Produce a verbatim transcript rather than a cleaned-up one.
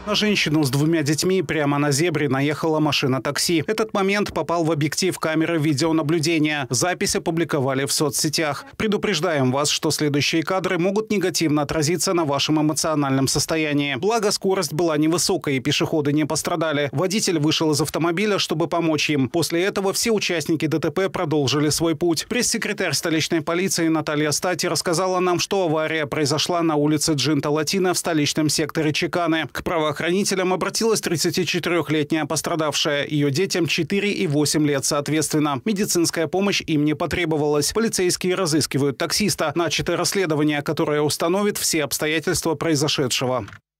На женщину с двумя детьми прямо на зебре наехала машина такси. Этот момент попал в объектив камеры видеонаблюдения. Запись опубликовали в соцсетях. Предупреждаем вас, что следующие кадры могут негативно отразиться на вашем эмоциональном состоянии. Благо, скорость была невысокой и пешеходы не пострадали. Водитель вышел из автомобиля, чтобы помочь им. После этого все участники ДТП продолжили свой путь. Пресс-секретарь столичной полиции Наталья Стати рассказала нам, что авария произошла на улице Джинта Латина в столичном секторе Чеканы. К правоохранителям обратилась тридцатичетырёхлетняя пострадавшая. Ее детям четыре и восемь лет соответственно. Медицинская помощь им не потребовалась. Полицейские разыскивают таксиста. Начато расследование, которое установит все обстоятельства произошедшего.